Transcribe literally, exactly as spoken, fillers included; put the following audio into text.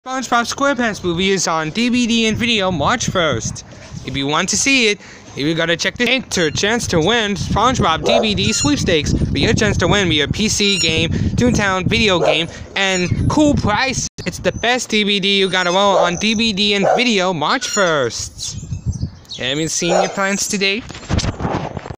SpongeBob SquarePants movie is on D V D and video March first. If you want to see it, you gotta check the enter chance to win SpongeBob D V D Sweepstakes. Be your chance to win via P C game, Toontown video game, and cool price. It's the best D V D you gotta roll on D V D and video March first. Have you seen your plans today?